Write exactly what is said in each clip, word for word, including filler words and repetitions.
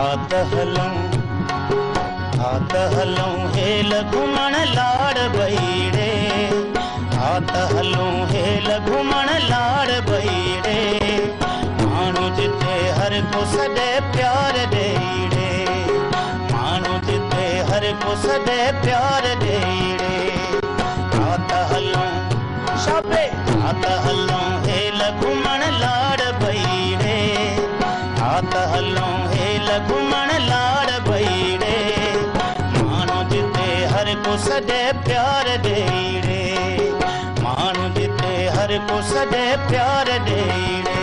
आत हलूं आत हलूं हेल घुमण लाड़ बईड़े, आत हलूं हेल घुमण लाड़ बईड़े, माण्हू जिते हर को सॾे प्यार ॾेईड़े, माण्हू जिते हर को सॾे प्यार ॾेईड़े। आत हलूं शाबे आत हलूं हेल घुमण लाड़ बईड़े, आत हलूं हेल घुमण लाड़ बईड़े, माण्हू जिते हर को सॾे प्यार ॾेईड़े, माण्हू जिते हर को सॾे प्यार ॾेईड़े।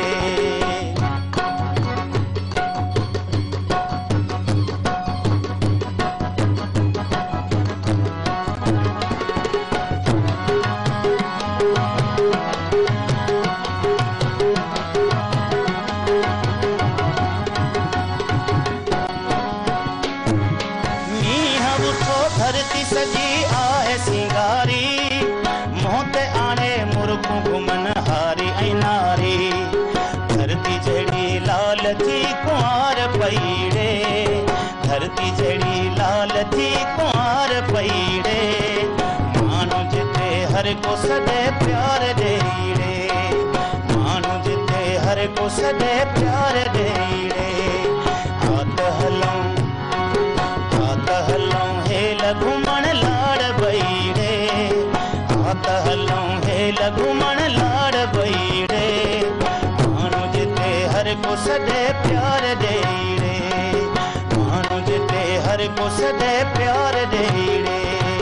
धरती सजी आहे सिंगारी, मुंह ते आणे मुर्गूं घुमन हारी ऐं नारी, धरती जहिड़ी लाल थी कुंवार पईड़े, धरती जहिड़ी लाल थी कुंवार पईड़े, माण्हू जिते हर को सॾे प्यार ॾेईड़े, माण्हू जिते हर को सॾे प्यार ॾेईड़े। आत हलूं आत हलूं हेल घुमण लाड़ बईड़े, आत हलूं हेल घुमण लाड़ बईड़े, माण्हू जिते हर को सॾे प्यार ॾेईड़े, माण्हू जिते हर को सॾे प्यार ॾेईड़े।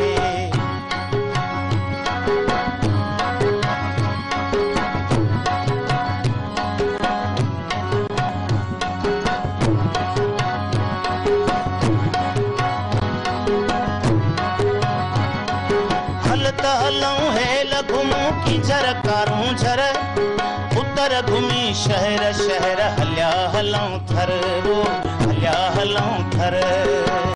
हलत हलूं हेल घुमूं कीचर कारूं झर, उतर घुमी शहर शहर हलिया हलूं थर, हलिया हलूं थर।